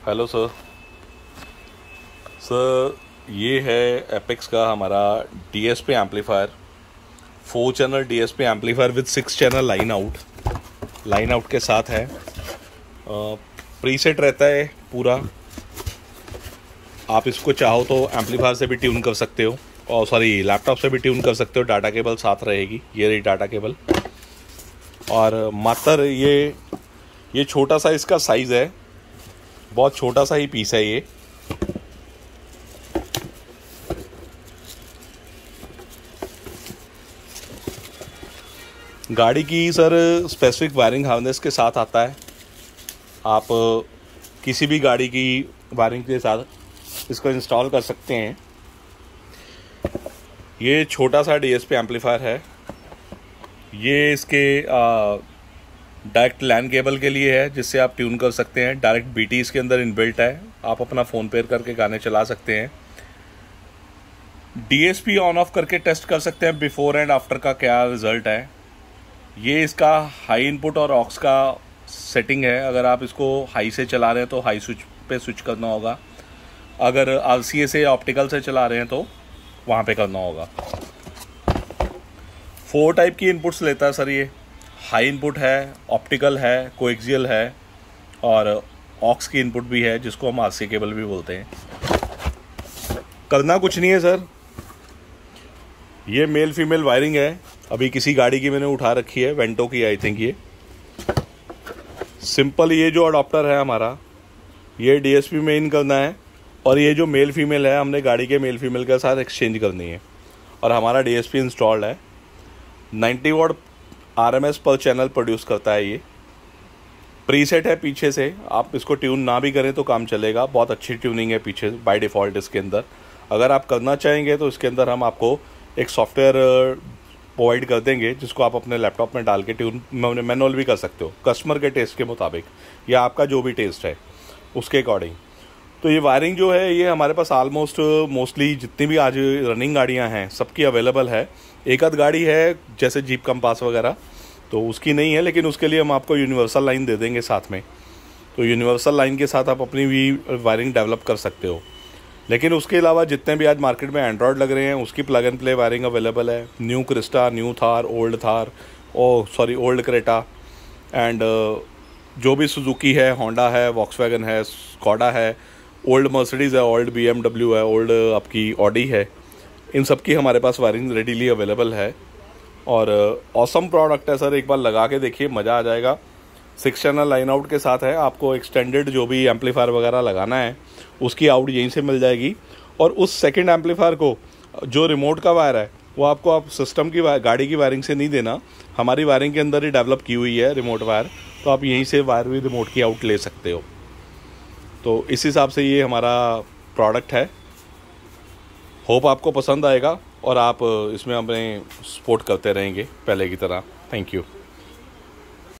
Hello sir. ये है Apex का हमारा DSP amplifier, 4 channel DSP amplifier with 6 channel line out के साथ है। प्रीसेट रहता है पूरा। आप इसको चाहो तो एम्पलीफायर से भी ट्यून कर सकते हो, और सॉरी लैपटॉप से भी ट्यून कर सकते हो। डाटा केबल साथ रहेगी, ये रही डाटा केबल। और मात्र ये छोटा सा इसका साइज़ है, बहुत छोटा सा ही पीस है ये। गाड़ी की सर स्पेसिफिक वायरिंग हार्नेस के साथ आता है। आप किसी भी गाड़ी की वायरिंग के साथ इसको इंस्टॉल कर सकते हैं। ये छोटा सा डीएसपी एम्पलीफायर है। ये इसके डायरेक्ट लैन केबल के लिए है, जिससे आप ट्यून कर सकते हैं। डायरेक्ट बीटी इसके अंदर इनबिल्ट है, आप अपना फ़ोन पेयर करके गाने चला सकते हैं। डीएसपी ऑन ऑफ करके टेस्ट कर सकते हैं बिफोर एंड आफ्टर का क्या रिज़ल्ट है। ये इसका हाई इनपुट और ऑक्स का सेटिंग है। अगर आप इसको हाई से चला रहे हैं तो हाई स्विच पे स्विच करना होगा। अगर आरसीए से ऑप्टिकल से चला रहे हैं तो वहाँ पे करना होगा। 4 टाइप की इनपुट्स लेता है सर ये। हाई इनपुट है, ऑप्टिकल है, कोएक्सियल है, और ऑक्स की इनपुट भी है, जिसको हम आरसी केबल भी बोलते हैं। करना कुछ नहीं है सर। ये मेल फीमेल वायरिंग है। अभी किसी गाड़ी की मैंने उठा रखी है, वेंटो की आई थिंक। ये सिंपल, ये जो अडॉप्टर है हमारा, ये डीएसपी में इन करना है, और ये जो मेल फीमेल है हमने गाड़ी के मेल फीमेल के साथ एक्सचेंज करनी है। और हमारा डीएसपी इंस्टॉल्ड है। 90 watt RMS per channel produce करता है। ये प्रीसेट है पीछे से, आप इसको ट्यून ना भी करें तो काम चलेगा। बहुत अच्छी ट्यूनिंग है पीछे बाय डिफ़ॉल्ट इसके अंदर। अगर आप करना चाहेंगे तो इसके अंदर हम आपको एक सॉफ्टवेयर प्रोवाइड कर देंगे, जिसको आप अपने लैपटॉप में डाल के ट्यून मैनुअल भी कर सकते हो, कस्टमर के टेस्ट के मुताबिक, या आपका जो भी टेस्ट है उसके अकॉर्डिंग। तो ये वायरिंग जो है ये हमारे पास मोस्टली जितनी भी आज रनिंग गाड़ियां हैं सबकी अवेलेबल है। एक आध गाड़ी है जैसे जीप कंपास वगैरह, तो उसकी नहीं है, लेकिन उसके लिए हम आपको यूनिवर्सल लाइन दे देंगे साथ में। तो यूनिवर्सल लाइन के साथ आप अपनी भी वायरिंग डेवलप कर सकते हो। लेकिन उसके अलावा जितने भी आज मार्केट में एंड्रॉयड लग रहे हैं उसकी plug and play wiring available है। New Crysta, new Thar, old Creta, and जो भी सुजुकी है, होंडा है, वॉक्सवैगन है, स्कॉडा है, ओल्ड मर्सिडीज़ है, ओल्ड BMW है, ओल्ड आपकी ऑडी है, इन सब की हमारे पास वायरिंग रेडीली अवेलेबल है। और ऑसम प्रोडक्ट है सर, एक बार लगा के देखिए, मज़ा आ जाएगा। 6 चैनल लाइन आउट के साथ है। आपको एक्सटेंडेड जो भी एम्पलीफायर वगैरह लगाना है उसकी आउट यहीं से मिल जाएगी। और उस सेकंड एम्पलीफायर को जो रिमोट का वायर है वो आपको आप सिस्टम की गाड़ी की वायरिंग से नहीं देना, हमारी वायरिंग के अंदर ही डेवलप की हुई है रिमोट वायर। तो आप यहीं से वायर भी रिमोट की आउट ले सकते हो। तो इस हिसाब से ये हमारा प्रोडक्ट है। होप आपको पसंद आएगा और आप इसमें अपने सपोर्ट करते रहेंगे पहले की तरह। Thank you.